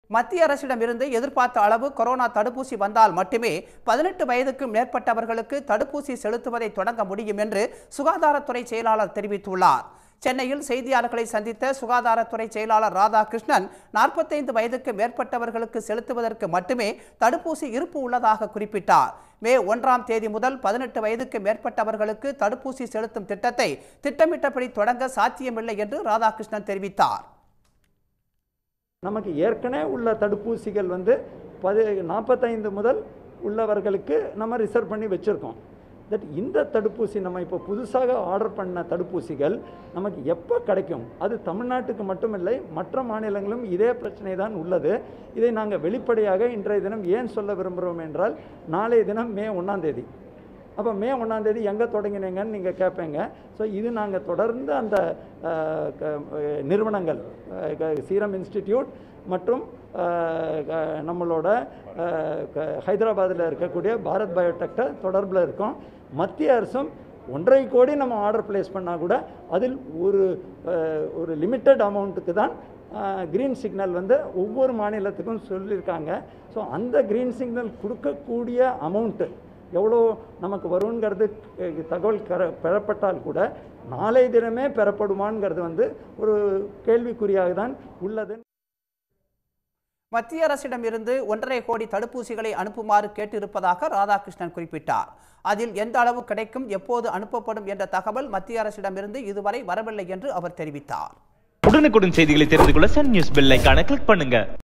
மத்திய அரசிடமிருந்து எதிர்பார்த்த அளவு கொரோனா தடுப்பூசி வந்தால் மட்டுமே 18 வயதுக்கு மேற்பட்டவர்களுக்கு தடுப்பூசி செலுத்துவதை தொடங்க முடியும் என்று சுகாதாரத்துறை செயலாளர் தெரிவித்துள்ளார். சென்னையில் செய்தியாளர்களை சந்தித்த சுகாதாரத்துறை செயலாளர் ராதாகிருஷ்ணன் 45 வயதுக்கு மேற்பட்டவர்களுக்கு செலுத்துவதற்கு மட்டுமே தடுப்பூசி இருப்பு உள்ளதாக குறிப்பிட்டார். மே 1ஆம் தேதி முதல் 18 வயதுக்கு மேற்பட்டவர்களுக்கு தடுப்பூசி செலுத்தும் திட்டத்தை திட்டமிட்டபடி தொடங்க சாத்தியமில்லை என்று ராதாகிருஷ்ணன் தெரிவித்தார். நமக்கு ஏற்கனவே உள்ள தடுப்பூசிகள் 45 முதல் உள்ளவர்களுக்கு நம்ம ரிசர்வ் பண்ணி வச்சுருக்கோம். இந்த தடுப்பூசி நம்ம இப்போ புதுசாக ஆர்டர் பண்ண தடுப்பூசிகள் நமக்கு எப்போ கிடைக்கும்? அது தமிழ்நாட்டுக்கு மட்டுமில்லை, மற்ற மாநிலங்களும் இதே பிரச்சனை தான் உள்ளது. இதை நாங்கள் வெளிப்படையாக இன்றைய தினம் ஏன் சொல்ல விரும்புகிறோம் என்றால், நாளைய தினம் மே 1ஆம் தேதி. அப்போ மே 1ஆம் தேதி எங்கே தொடங்கினீங்கன்னு நீங்கள் கேட்பீங்க. ஸோ இது நாங்கள் தொடர்ந்து அந்த நிறுவனங்கள் சீரம் இன்ஸ்டிடியூட் மற்றும் நம்மளோட ஹைதராபாத்தில் இருக்கக்கூடிய பாரத் பயோடெக்ட தொடர்பில் இருக்கோம். மத்திய அரசும் 1.5 கோடி நம்ம ஆர்டர் பிளேஸ் பண்ணால் கூட அதில் ஒரு லிமிட்டட் அமௌண்ட்டுக்கு தான் க்ரீன் சிக்னல் ஒவ்வொரு மாநிலத்துக்கும் சொல்லியிருக்காங்க. ஸோ அந்த க்ரீன் சிக்னல் கொடுக்கக்கூடிய அமௌண்ட்டு எவ்வளோ நமக்கு வருங்கிறது தகவல் பெறப்பட்டால் கூட நாளை தினமே பெறப்படுமாங்கிறது ஒரு கேள்விக்குறியாக தான் உள்ளது. மத்திய அரசிடமிருந்து 1.5 கோடி தடுப்பூசிகளை அனுப்புமாறு கேட்டிருப்பதாக ராதாகிருஷ்ணன் குறிப்பிட்டார். அதில் எந்த அளவு கிடைக்கும், எப்போது அனுப்பப்படும் என்ற தகவல் மத்திய அரசிடமிருந்து இதுவரை வரவில்லை என்று அவர் தெரிவித்தார். உடனுக்குடன் செய்திகளை தெரிந்து கொள்ள சன் நியூஸ் பெல் ஐகானை கிளிக் பண்ணுங்க.